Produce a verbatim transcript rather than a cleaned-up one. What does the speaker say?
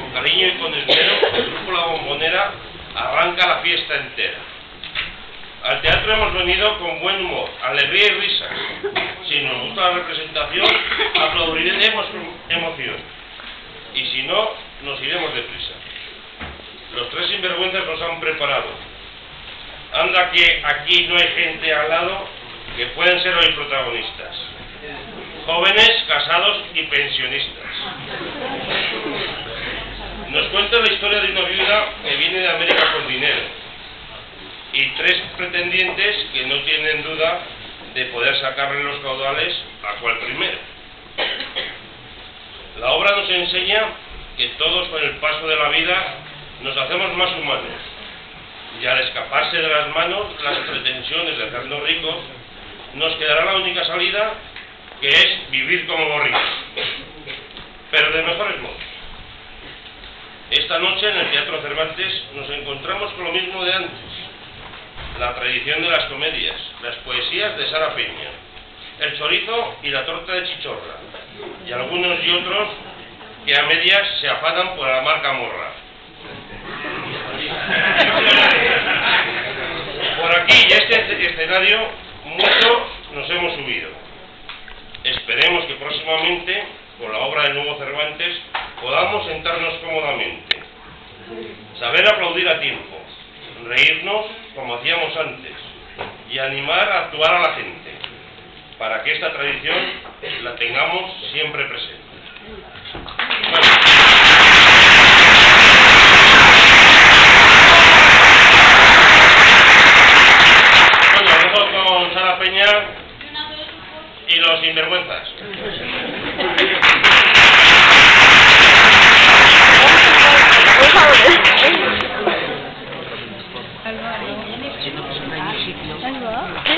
con cariño y con esmero, el grupo La Bombonera arranca la fiesta entera. Al teatro hemos venido con buen humor, alegría y risas. Si nos gusta la representación, aplaudiremos con emoción. Y si no, nos iremos deprisa. Los tres sinvergüenzas nos han preparado. Anda que aquí no hay gente al lado que pueden ser hoy protagonistas. Jóvenes, casados y pensionistas. Nos cuenta la historia de una viuda que viene de América con dinero y tres pretendientes que no tienen duda de poder sacarle los caudales a cual primero. La obra nos enseña que todos con el paso de la vida nos hacemos más humanos y al escaparse de las manos las pretensiones de hacernos ricos nos quedará la única salida, que es vivir como gorrinos, pero de mejores modos. Esta noche en el Teatro Cervantes nos encontramos con lo mismo de antes: la tradición de las comedias, las poesías de Sara Peña, el chorizo y la torta de chichorra, y algunos y otros que a medias se afanan por la marca Morra. Por aquí y este escenario mucho nos hemos subido. Esperemos que próximamente, con la obra del nuevo Cervantes, podamos sentarnos cómodamente, saber aplaudir a tiempo, reírnos como hacíamos antes y animar a actuar a la gente, para que esta tradición la tengamos siempre presente. Bueno. Bueno, dejo con Sara Peña y los sinvergüenzas. Alba.